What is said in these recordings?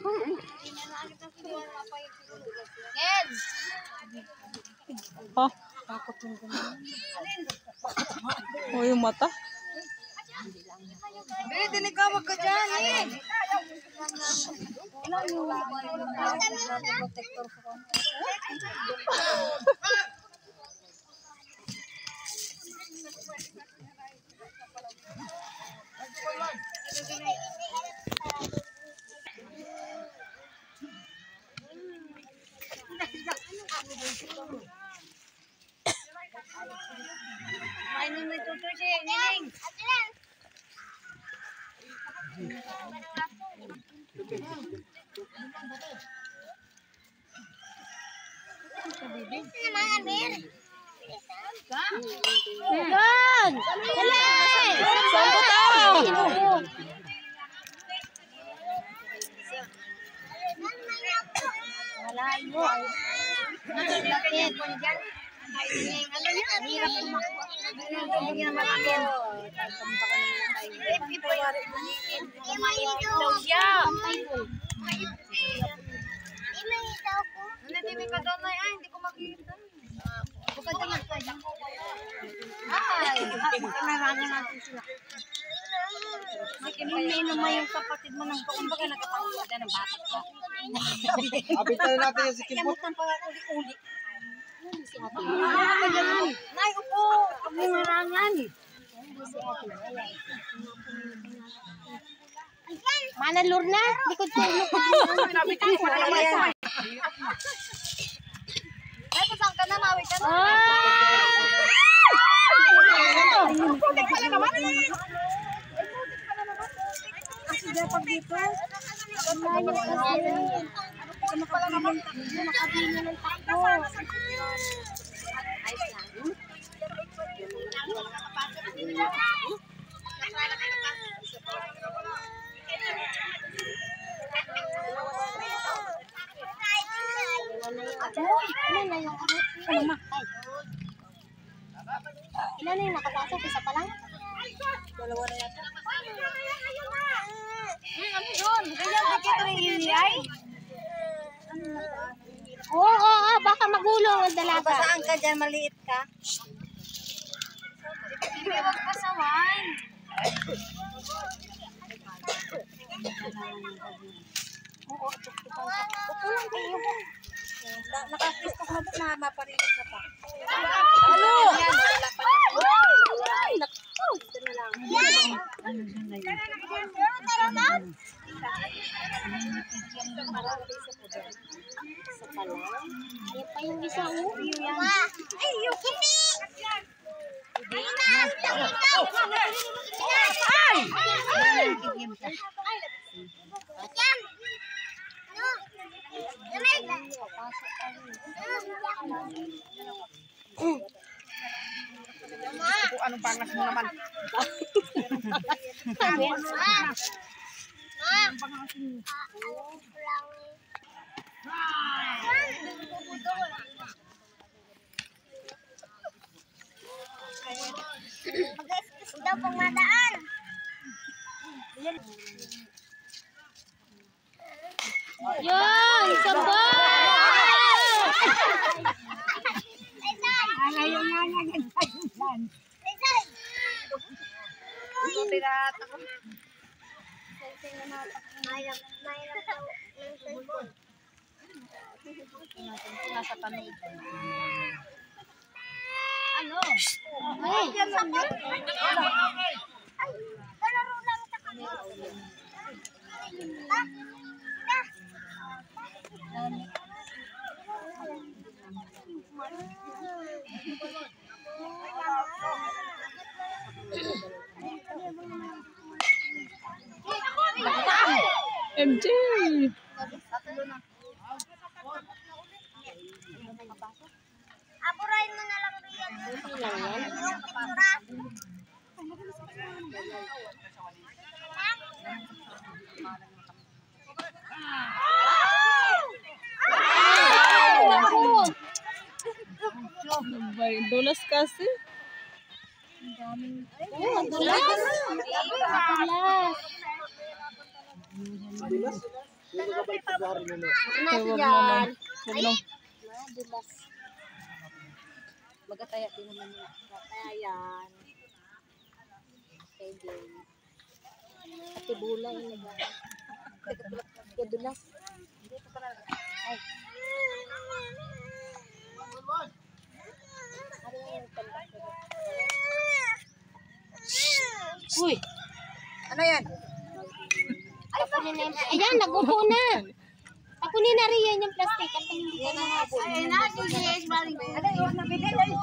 Ha? Oh, yung mata. Bili, dinigawag ka dyan. Ilan yung protector ko? Mainom na ito siya, Nining. Yan! Dali! Saan ba daw? Wala mo. Lapit. Hirap tumakbo. Bigyan naman natin. Daw siya. Hindi ka doon ay, hindi ko makita. Bukad naman. Ay! Narana natin sila. Hindi naman yung kapatid mo ng kumbaga nagkapangulad ng bata ka. Abitan natin yung si Kimpot. Kamutan pa uli-uli. Nay, upo! Huwag mo marangan. Mana Lurna? Likod ko. Nabitan ko. Ay, pasang ka na, mawi ka na. Putik pala naman. Kasi dapat dito. Nakabili ng takbo. Ilan na yung nakapasok? Isa pa lang? Dalawa na yata. Ano yun? Ganyan, dikit rin yun ay. Oo, baka magulong ang dalaga. Saan ka dyan? Maliit ka? Hindi, wag pasaway. Oo, upo lang kayo. Naka-face ko na maparinig ka pa. Ano? Ay, naku. Ito na lang. Tara na. Isa pa lang. Yan pa yung isa. Ay, yung kiti. Anong pangas mo naman? Mag-excuse daw pang madaan. Yun! Sabo! Ayaw nga nga ganyan. Pirata ko. Nasa panay. Ano? Ay! Kalaro lang sa kanya. MJ! Aburahin mo na lang riyan. Buti lang yan. Yung pictura. Dulas kasi. Dulas. Dulas. Huwag naman. Huwag naman. Magataya din naman yun. Kaya yan. Pwede. Ate bulay. Gadulas. Ay. Uy! Ano yan? Tapunin na yan. Ayan, nagupo na. Tapunin na rin yan yung plastic. At hindi ka nangabot. Ay, yes, maling. Ano yun? Nabigay ay.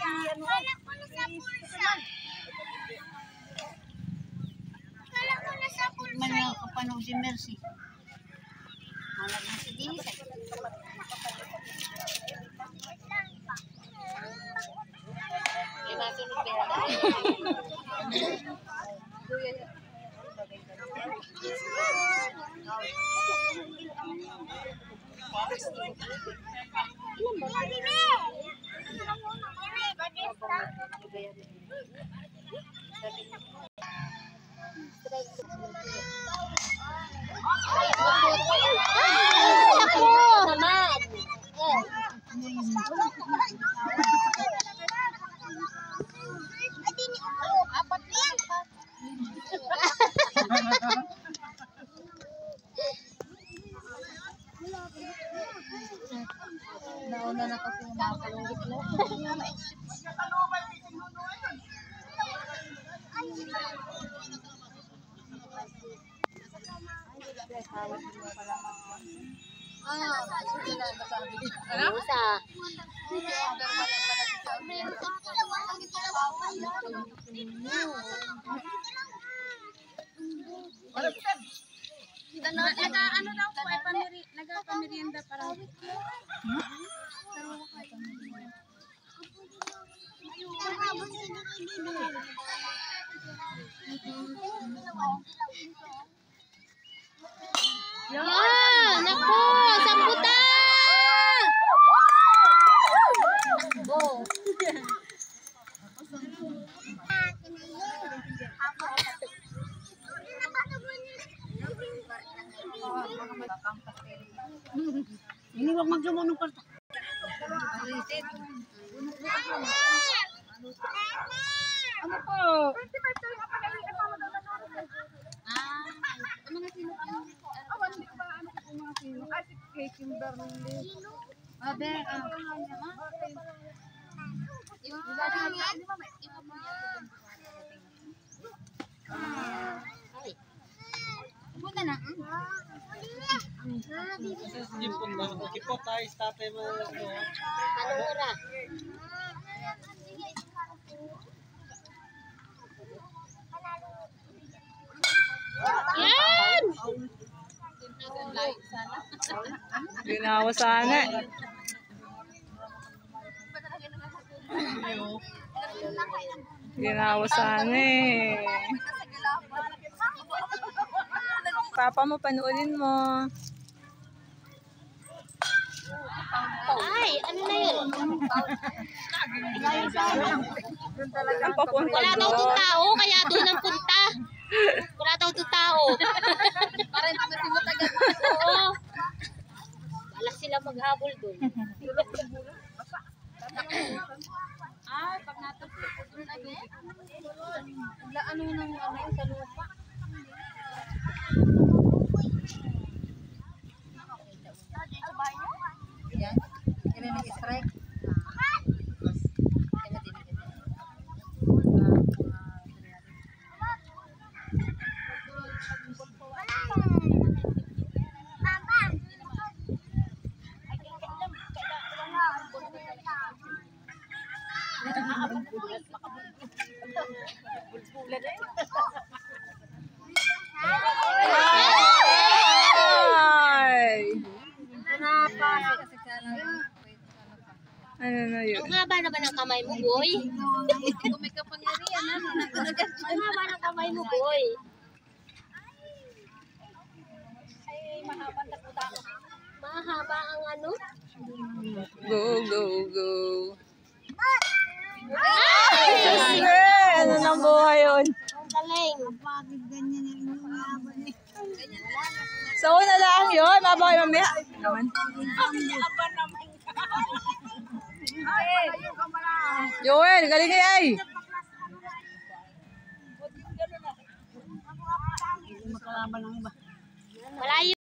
Man nga kapanood si Mercy. Malag na si Denise. Kaya nasunod kaya. Nauna na kasi yung mga kalunggit mo. Ano daw po ay nagpamerienda para. Yan! Naku! Sambutan! Oh. Hindi wag magsumo ng kwarta. Ano po? Punta na. Kipot tayo, tatay mo. Alura. Yan! Ginawa sana. Ginawa sana eh. Papa mo, panuulin mo. Ay, ano na yun? Ang papunta Wala daw doon. itong tao, kaya doon ang punta. Wala daw itong tao. Parang hindi mo tagal. Oo. Wala sila maghabol doon. Ay, pag natapos ko doon agad. Ano nang ano sa lupa. Yan. Kailan nag-strike? Ay! Ano na yun? Ang haba naman ang kamay mo, boy. Kung may kapangyarihan, ano? Ang haba ng kamay mo, boy. Mahaba ang ano? Go, go, go. Ay! Ano nang buhay yun? Ang galing. Ganyan yung mga Sa una lang yun. Mabaw kayo mamaya. Naman. Joel, galing niya ay. Malayo.